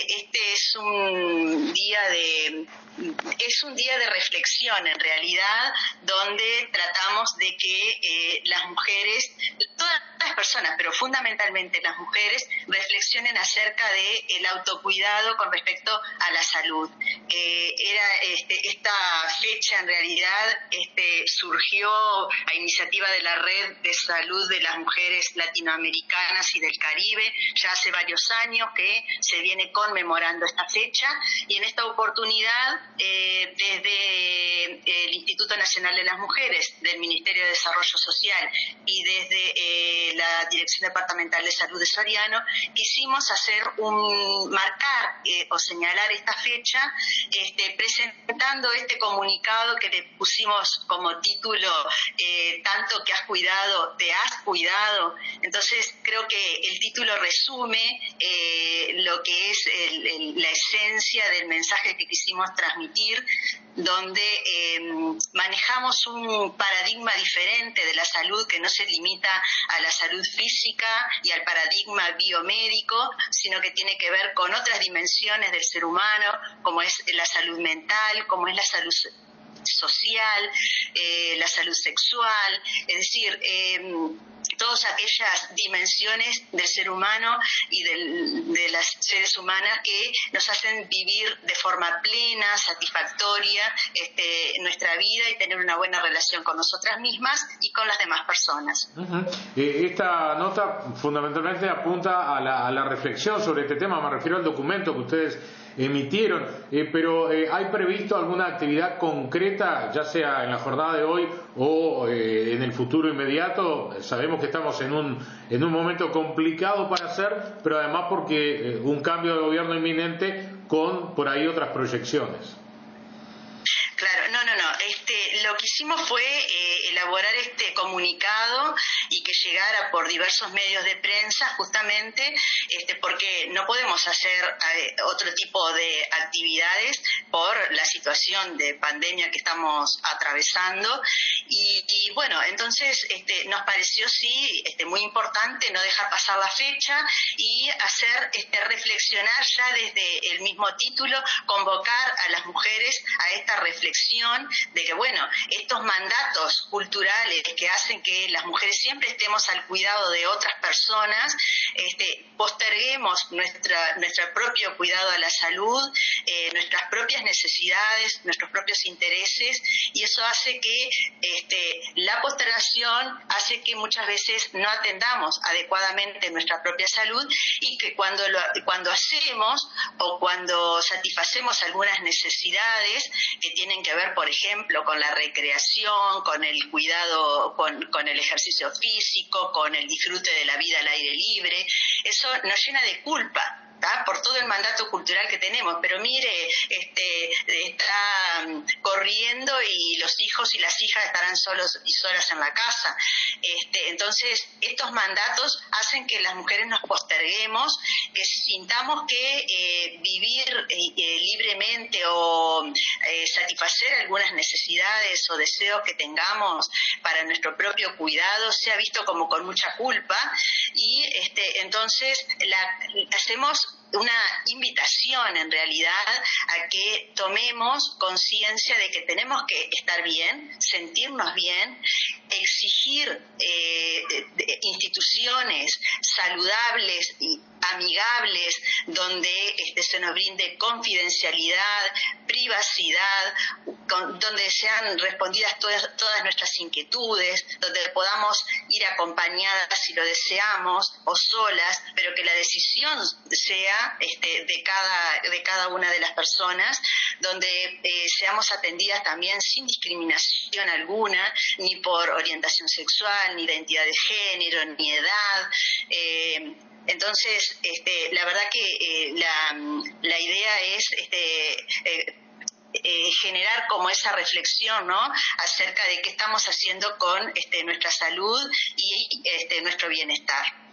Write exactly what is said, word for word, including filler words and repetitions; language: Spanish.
este es un día de es un día de reflexión en realidad, donde tratamos de que eh, las mujeres, todas las personas, pero fundamentalmente las mujeres, reflexionen acerca de el autocuidado con respecto a la salud. Eh, era este, esta fecha en realidad este, surgió a iniciativa de la Red de Salud de las Mujeres Latinoamericanas y del Caribe, ya hace varios años que se viene conmemorando esta fecha, y en esta oportunidad eh, desde el Instituto Nacional de las Mujeres, del Ministerio de Desarrollo Social y desde eh, la Dirección Departamental de Salud de Soriano, quisimos hacer un marcar eh, o señalar esta fecha este, presentando este comunicado que le pusimos como título eh, tanto que has cuidado, te has cuidado. Entonces creo que el título resume eh, lo que es el, el, la esencia del mensaje que quisimos transmitir, donde eh, manejamos un paradigma diferente de la salud que no se limita a la salud física y al paradigma biomédico, sino que tiene que ver con otras dimensiones del ser humano, como es la salud mental, como es la salud social, eh, la salud sexual, es decir, eh, todas aquellas dimensiones del ser humano y del, de las seres humanas que nos hacen vivir de forma plena, satisfactoria este, nuestra vida y tener una buena relación con nosotras mismas y con las demás personas. Uh-huh. eh, esta nota fundamentalmente apunta a la, a la reflexión sobre este tema, me refiero al documento que ustedes emitieron, eh, pero eh, ¿hay previsto alguna actividad concreta, ya sea en la jornada de hoy o eh, en el futuro inmediato? Sabemos que estamos en un, en un momento complicado para hacer, pero además porque eh, un cambio de gobierno inminente con por ahí otras proyecciones. Claro, no, no, no. Este, lo que hicimos fue eh, elaborar este comunicado y que llegara por diversos medios de prensa, justamente este, porque no podemos hacer eh, otro tipo de actividades por la situación de pandemia que estamos atravesando. Y, y bueno, entonces este, nos pareció sí este, muy importante no dejar pasar la fecha y hacer este, reflexionar ya desde el mismo título, convocar a las mujeres a esta reflexión de que, bueno, estos mandatos culturales que hacen que las mujeres siempre estemos al cuidado de otras personas, este, posterguemos nuestra, nuestro propio cuidado a la salud, eh, nuestras propias necesidades, nuestros propios intereses, y eso hace que este, la postergación hace que muchas veces no atendamos adecuadamente nuestra propia salud, y que cuando, lo, cuando hacemos o cuando satisfacemos algunas necesidades que tienen que ver, por ejemplo, con la recreación, con el cuidado, con, con el ejercicio físico, con el disfrute de la vida al aire libre, eso nos llena de culpa, ¿tá? Por todo el mandato cultural que tenemos. Pero mire, este, está corriendo y los hijos y las hijas estarán solos y solas en la casa. Este, entonces, estos mandatos hacen que las mujeres nos posterguemos, que sintamos que eh, vivir eh, libremente o eh, satisfacer algunas necesidades o deseos que tengamos para nuestro propio cuidado sea visto como con mucha culpa, y este, entonces la, hacemos una invitación en realidad a que tomemos conciencia de que tenemos que estar bien, sentirnos bien, exigir eh, de instituciones saludables y amigables donde este, se nos brinde confidencialidad, privacidad, con, donde sean respondidas todas, todas nuestras inquietudes, donde podamos ir acompañadas si lo deseamos o solas, pero que la decisión sea este, de cada de cada una de las personas, donde eh, seamos atendidas también sin discriminación alguna, ni por orientación sexual, ni identidad de género, ni edad. Eh, Entonces, este, la verdad que eh, la, la idea es este, eh, eh, generar como esa reflexión, ¿no?, acerca de qué estamos haciendo con este, nuestra salud y este, nuestro bienestar.